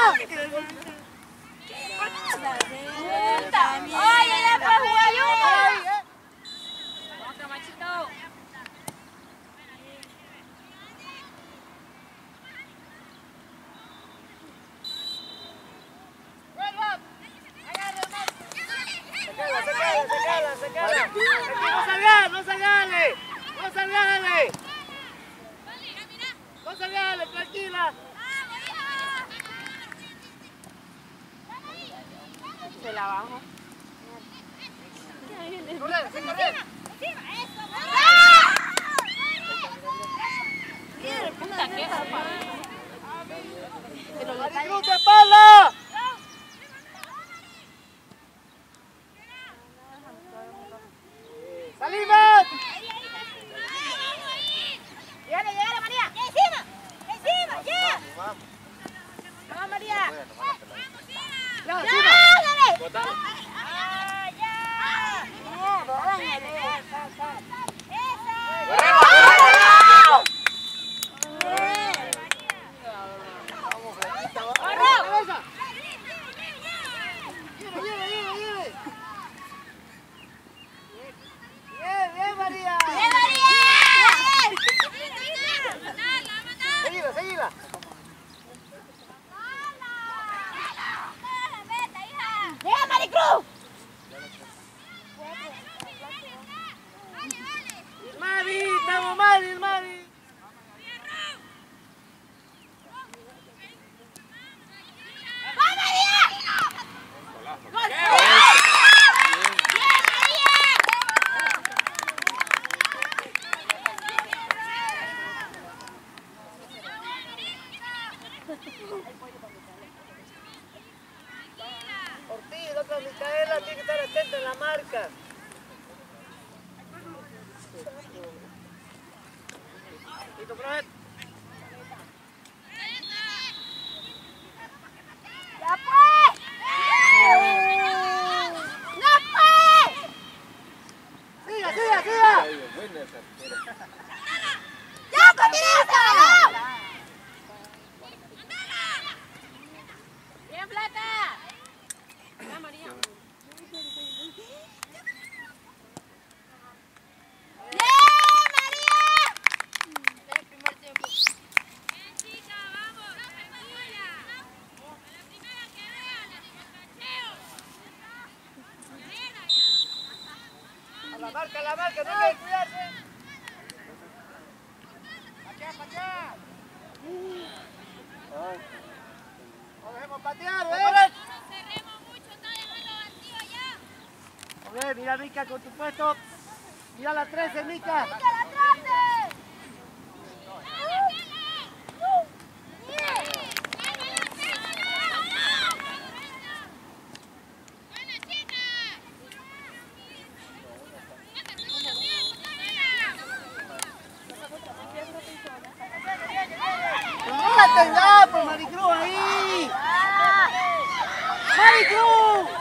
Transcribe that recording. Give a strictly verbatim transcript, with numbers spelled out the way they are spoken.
¡Oye, ya puedes jugar yo! ¡Otra, machito! Sacala, sacala, sacala. No salgale, no salgale. No salgale. No salgale, tranquila. Se la bajo. Corre, sí, corre. Puta, qué Maricruz, de espalda. ¡Salimos! ¡Llegale, llegale, María! ¡Ya encima! ¡Encima! ¡Ya! Vamos, ¡Vamos, María! ¡Ya, ¡Ya, encima! dale! Botado. ¡Ah, ya! ¡Mierda, dáñale! Vamos, flaquita, vamos. ¡Corre! ¡Cabeza! ¡Lleve, lleve, lleve, lleve! ¡Bien, bien, María! ¡Bien, María! ¡Seguila, seguila! ¡Llega, Maricruz! ¡Mari! ¡Estamos mal, Mari! ¡Va, María! ¡Gol! ¡Bien, Ortiz, la otra Micaela tiene que estar atenta en la marca. Listo, Fred. ¡Ya pues! ¡No pues! ¡Siga, siga, siga! ¡Ya, continúa! ¡Bien, Plata! ¡Ya, María! ¡Bien, María! El primer tiempo. ¡Bien, chica, vamos! ¡No se vaya! ¡A la primera que vea, la de cacheo! A la marca, a la marca, no hay que cuidarse. ¡Pa' allá, pa' allá! No dejemos patear, ¿eh? ¡No nos cerremos mucho, está dejando vacío allá! A ver, mira, Mica, con tu puesto. Mira la trece, Mica. ¡Mica, la trate! ¡Mátela, pues, Maricruz, ahí! ¡Maricruz!